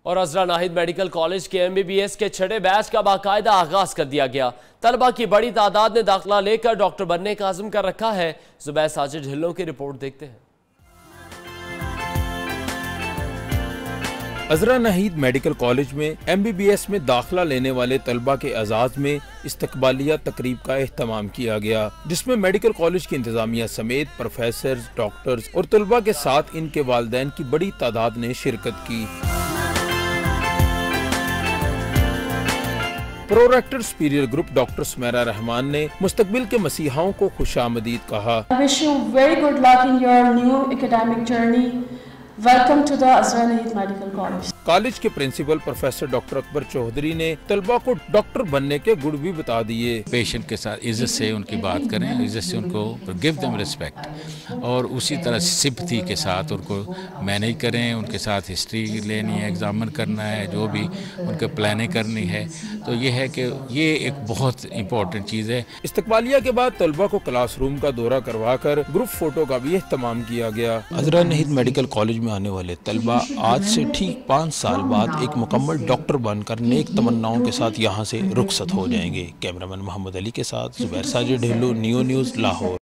اور Azra Naheed medical college کے MBBS کے 6 بیچ کا باقاعدہ آغاز کر دیا گیا۔ طلبہ کی بڑی تعداد نے داخلہ لے کر ڈاکٹر بننے کا عزم کر رکھا ہے۔ زبیر ساجد ڈھلوں کی رپورٹ دیکھتے ہیں۔ عزرا ناہید میڈیکل کالج میں MBBS میں داخلہ لینے والے طلبہ کے اعزاز میں استقبالیہ تقریب کا اہتمام کیا گیا، جس میں میڈیکل کالج کی انتظامیہ سمیت پروفیسرز، ڈاکٹرز اور طلبہ کے ساتھ ان کے والدین کی بڑی تعداد نے شرکت کی۔ Prorector superior group doctor Samira Rehman نے مستقبل کے مسیحاؤں کو خوش آمدید کہا۔ I wish you very good luck in your new academic journey. Welcome to the Azra Naheed Medical College. College کے principal professor doctor Akbar Chaudhry نے طلبہ کو ڈاکٹر بننے کے گڑ بھی بتا دیے۔ پیشنٹ کے ساتھ عزت سے ان کی بات کریں، عزت سے ان کو give them respect، اور اسی طرح سمپتھی کے ساتھ ان کو مینیج کریں، ان کے ساتھ ہسٹری لینی ہے، ایگزامن کرنا ہے، جو بھی ان کے پلاننگ کرنی ہے۔ تو یہ ہے کہ یہ ایک بہت امپورٹنٹ چیز ہے۔ استقبالیہ کے بعد طلبہ کو کلاس روم کا دورہ کروا کر گروپ فوٹو کا بھی اہتمام کیا گیا۔ عزرا ناہید میڈیکل کالج میں آنے والے طلبہ آج سے ٹھیک 5 سال بعد ایک مکمل ڈاکٹر بن کر نیک تمناؤں کے ساتھ یہاں سے رخصت ہو جائیں گے۔ کیمرامین محمد علی کے ساتھ زبیر ساجد ڈھلون، نیو نیوز، لاہور۔